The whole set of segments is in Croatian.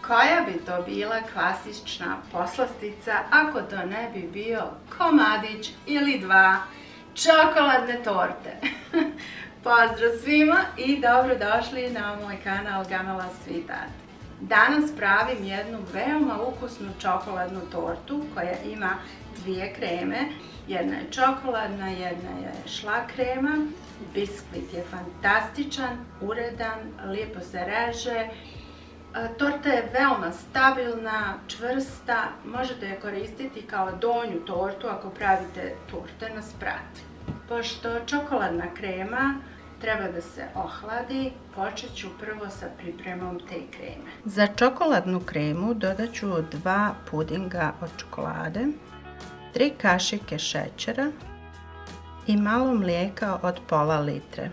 Koja bi to bila klasična poslastica ako to ne bi bio komadić ili dva čokoladne torte? Pozdrav svima i dobrodošli na moj kanal Gamela Sweetheart. Danas pravim jednu veoma ukusnu čokoladnu tortu koja ima dvije kreme. Jedna je čokoladna, jedna je šlag krema. Biskvit je fantastičan, uredan, lijepo se reže. Torta je veoma stabilna, čvrsta, možete je koristiti kao donju tortu ako pravite torte na sprat. Pošto čokoladna krema treba da se ohladi, počet ću prvo sa pripremom te kreme. Za čokoladnu kremu dodat ću 2 pudinga od čokolade, 3 kašike šećera i malo mlijeka od pola litre.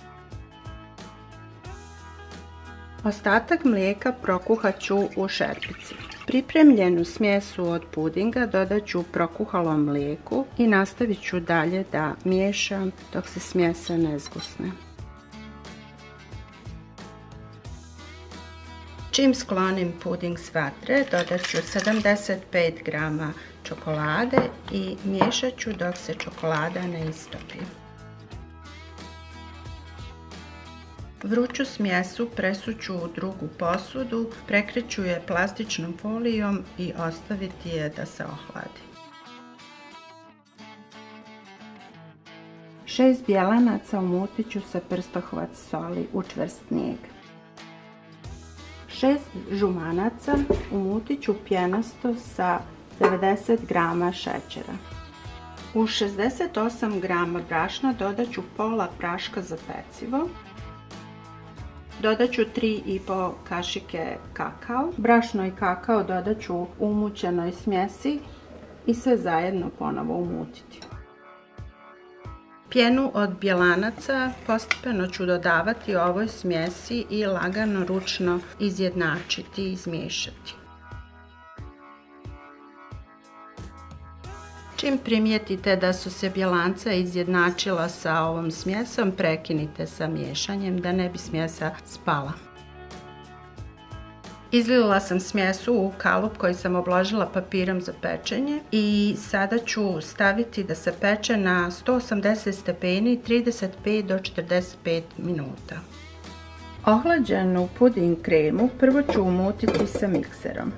Ostatak mlijeka prokuhat ću u šerpici. Pripremljenu smjesu od pudinga dodat ću prokuhalom mlijeku i nastavit ću dalje da miješam dok se smjesa ne zgusne. Čim sklonim puding s vatre, dodat ću 75 g čokolade i miješat ću dok se čokolada ne istopi. Vruću smjesu presuću u drugu posudu, prekriću je plastičnom folijom i ostaviti je da se ohladi. 6 bjelanaca umutit ću sa prstohvat soli u čvrst snijeg. 6 žumanaca umutit ću pjenasto sa 90 g šećera. U 68 g brašna dodat ću pola praška za pecivo. Dodat ću 3,5 kašike kakao. Brašno i kakao dodat ću u umućenoj smjesi i sve zajedno ponovo umutiti. Pjenu od bjelanaca postepeno ću dodavati ovoj smjesi i lagano ručno izjednačiti i izmiješati. Čim primijetite da su se bjelanca izjednačila sa ovom smjesom, prekinite sa miješanjem da ne bi smjesa spala. Izlila sam smjesu u kalup koji sam obložila papirom za pečenje i sada ću staviti da se peče na 180 stepeni 35 do 45 minuta. Ohlađenu puding kremu prvo ću umutiti sa mikserom.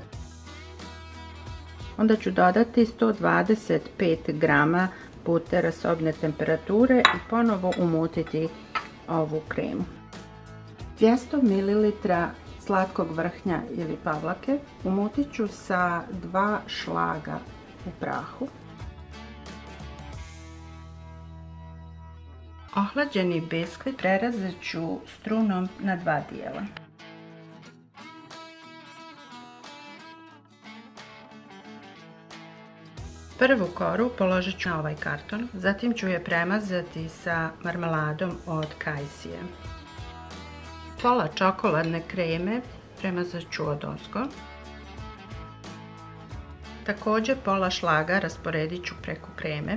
Onda ću dodati 125 g butera sobne temperature i ponovo umutiti ovu kremu. 200 ml slatkog vrhnja ili pavlake umutit ću sa 2 šlaga u prahu. Ohlađeni biskvit prerezat ću strunom na 2 dijela. Prvu koru položit ću na ovaj karton, zatim ću je premazati sa marmeladom od kajsije. Pola čokoladne kreme premazat ću odozgo. Također pola šlaga rasporedit ću preko kreme.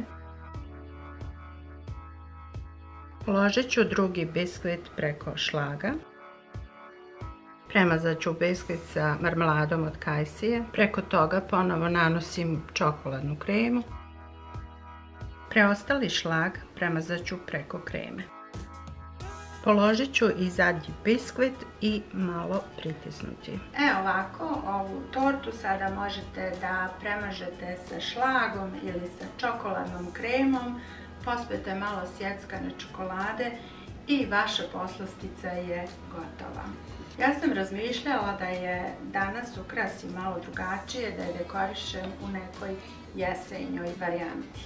Položit ću drugi biskvit preko šlaga. Premazat ću biskvit sa marmeladom od kajsije. Preko toga ponovo nanosim čokoladnu kremu. Preostali šlag premazat ću preko kreme. Položit ću i zadnji biskvit i malo pritisnuti. Ovako, ovu tortu sada možete da premažete sa šlagom ili sa čokoladnom kremom. Pospete malo sjeckane čokolade i vaša poslastica je gotova. Ja sam razmišljala da je danas ukrasim malo drugačije, da je dekorišem u nekoj jesenjoj varijanti.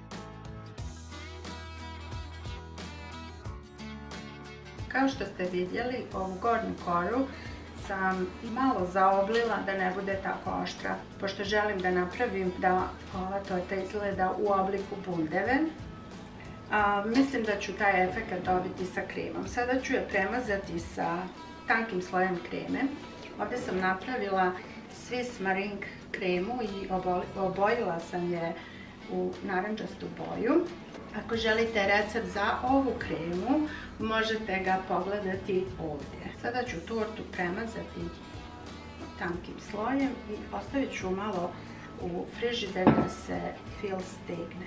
Kao što ste vidjeli, ovu gornju koru sam malo zaoblila da ne bude tako oštra, pošto želim da napravim da ova torta izgleda u obliku bundeve. Mislim da ću taj efekt dobiti sa kremom. Sada ću je premazati sa tankim slojem kreme. Ovdje sam napravila Swiss Meringue kremu i obojila sam je u narančastu boju. Ako želite recept za ovu kremu, možete ga pogledati ovdje. Sada ću tortu premazati tankim slojem i ostavit ću malo u frižider da se fil stegne.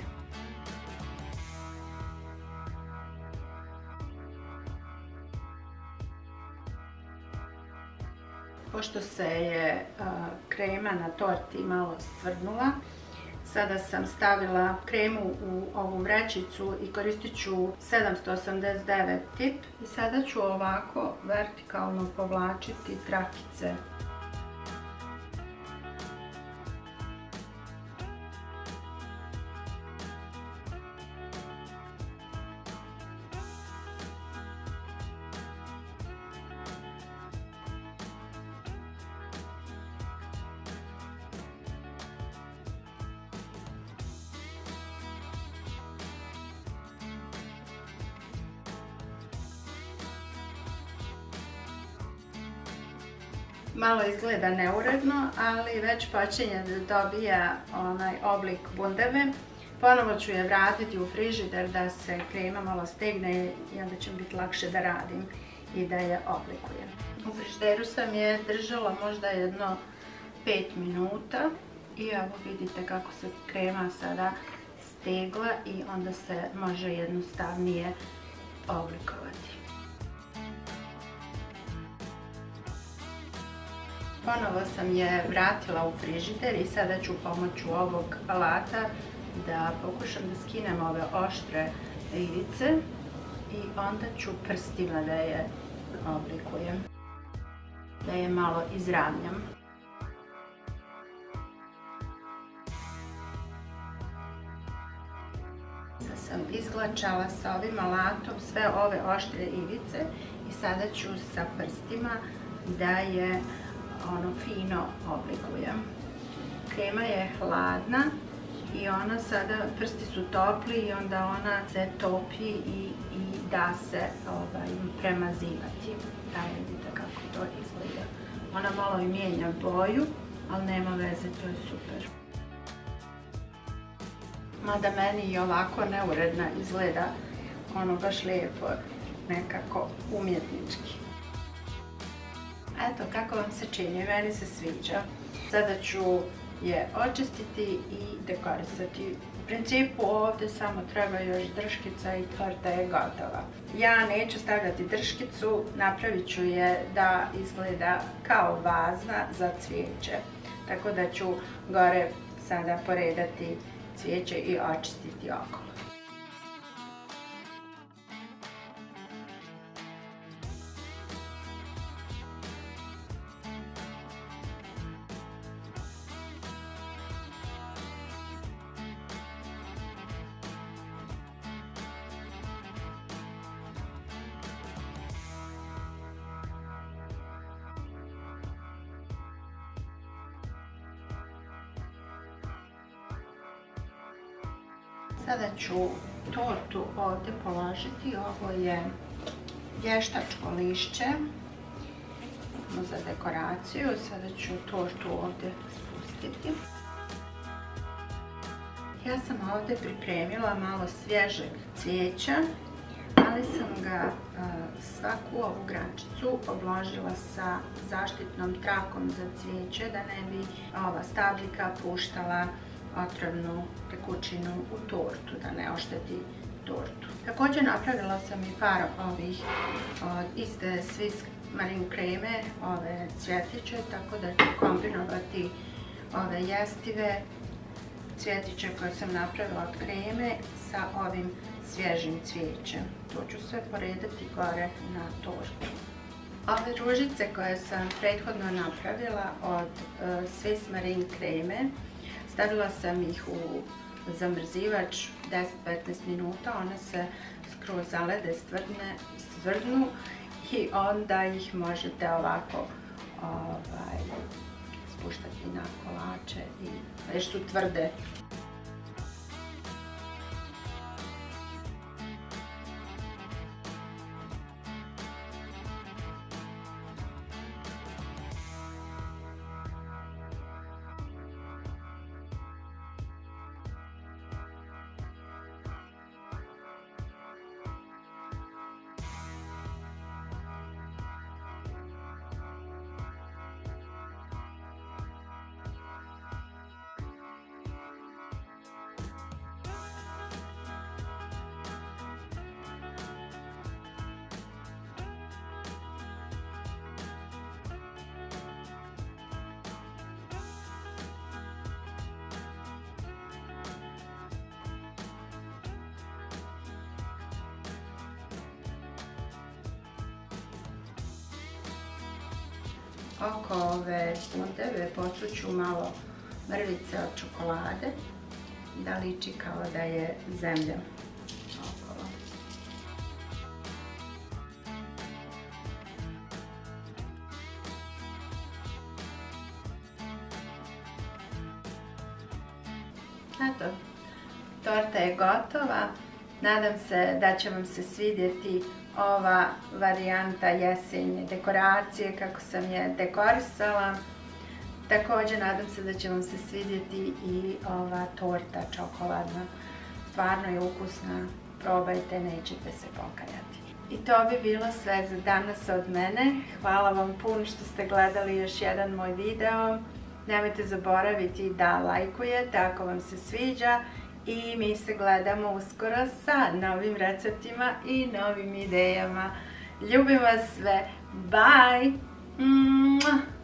Pošto se je krema na torti malo stvrdnula, sada sam stavila kremu u ovu vrećicu i koristit ću 789 tip i sada ću ovako vertikalno povlačiti trakice. Malo izgleda neuredno, ali već počinje da dobija onaj oblik bundeve. Ponovo ću je vratiti u frižider da se krema malo stegne i onda će mi biti lakše da radim i da je oblikujem. U frižideru sam je držala možda jedno 5 minuta i evo vidite kako se krema sada stegla i onda se može jednostavnije oblikovati. Ponovo sam je vratila u frižider i sada ću pomoću ovog alata da pokušam da skinem ove oštre ivice i onda ću prstima da je oblikujem, da je malo izravnjam. Sada sam izglačala sa ovim alatom sve ove oštre ivice i sada ću sa prstima da je fino oblikujem. Krema je hladna i ona sada, prsti su topli i onda ona se topi i da se premazivati. Da vidite kako to izgleda. Ona malo i mijenja boju, ali nema veze, to je super. Mada meni i ovako neuredna izgleda, baš lijepo, nekako umjetnički. Eto kako vam se čini, meni se sviđa. Sada ću je očistiti i dekorisati. U principu ovdje samo treba još drškica i torta je gotova. Ja neću stavljati drškicu, napravit ću je da izgleda kao vaza za cvijeće. Tako da ću gore sada poredati cvijeće i očistiti okolo. Sada ću tortu ovdje položiti, ovo je vještačko lišće za dekoraciju, sada ću tortu ovdje spustiti. Ja sam ovdje pripremila malo svježeg cvijeća, ali sam ga svaku ovu grančicu obložila sa zaštitnom trakom za cvijeće da ne bi ova stabljika puštala otrovnu tekućinu u tortu, da ne ošteti tortu. Također napravila sam i par ovih iste Swiss marine kreme, ove cvjetiće, tako da ću kombinovati ove jestive cvjetiće koje sam napravila od kreme sa ovim svježim cvijećem. To ću sve poredati gore na tortu. Ove ružice koje sam prethodno napravila od Swiss marine kreme, stavila sam ih u zamrzivač 10-15 minuta, one se skroz zalede, stvrdnu i onda ih možete ovako spuštati na kolače i već su tvrde. oko ove pundeve posuću malo mrvice od čokolade, da liči kao da je zemlja okolo. Eto, torta je gotova. Nadam se da će vam se svidjeti ova varijanta jesenje dekoracije kako sam je dekorisala. Također nadam se da će vam se svidjeti i ova torta čokoladna. Stvarno je ukusna, probajte, nećete se pokajati. I to bi bilo sve za danas od mene. Hvala vam puno što ste gledali još jedan moj video. Nemojte zaboraviti da lajkujete ako vam se sviđa i mi se gledamo uskoro sa novim receptima i novim idejama. Ljubim vas sve. Bye!